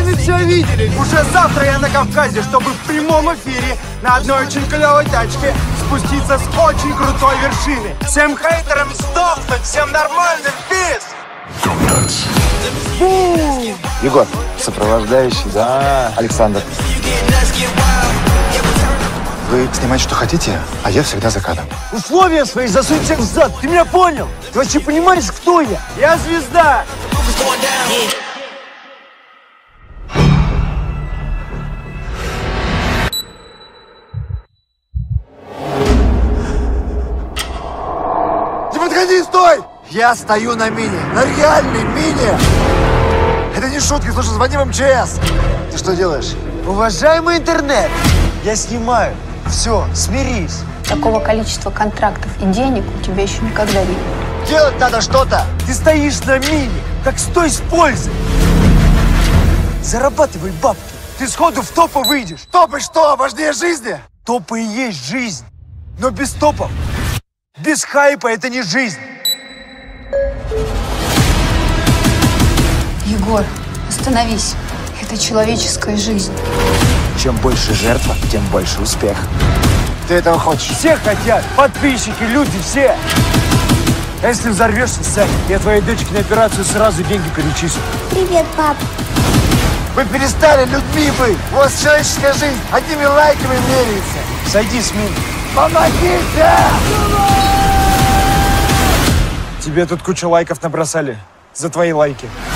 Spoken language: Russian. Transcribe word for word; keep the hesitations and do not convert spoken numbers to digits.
сами все видели. Уже завтра я на Кавказе, чтобы в прямом эфире на одной очень клевой тачке спуститься с очень крутой вершины. Всем хейтерам сдохнуть, всем нормальным пиз! Егор, сопровождающий, да, Александр. Вы снимать что хотите, а я всегда за кадром. Условия свои засунь всех в зад, ты меня понял? Ты вообще понимаешь, кто я? Я звезда! Не подходи, стой! Я стою на мине, на реальной мине! Это не шутки, слушай, звони в МЧС. Ты что делаешь? Уважаемый интернет, я снимаю. Все, смирись. Такого количества контрактов и денег у тебя еще никогда не было. Делать надо что-то. Ты стоишь на мине, так стой с пользой. Зарабатывай бабки. Ты сходу в топы выйдешь. Топы что, важнее жизни? Топы и есть жизнь. Но без топов, без хайпа это не жизнь. Егор, остановись. Это человеческая жизнь. Чем больше жертва, тем больше успех. Ты этого хочешь? Все хотят. Подписчики, люди, все. А если взорвешься, Сань, я твоей дочке на операцию сразу деньги перечислю. Привет, пап. Вы перестали людьми быть. У вас человеческая жизнь одними лайками меряется. Сойди с мин. Помогите! Тебе тут кучу лайков набросали. За твои лайки.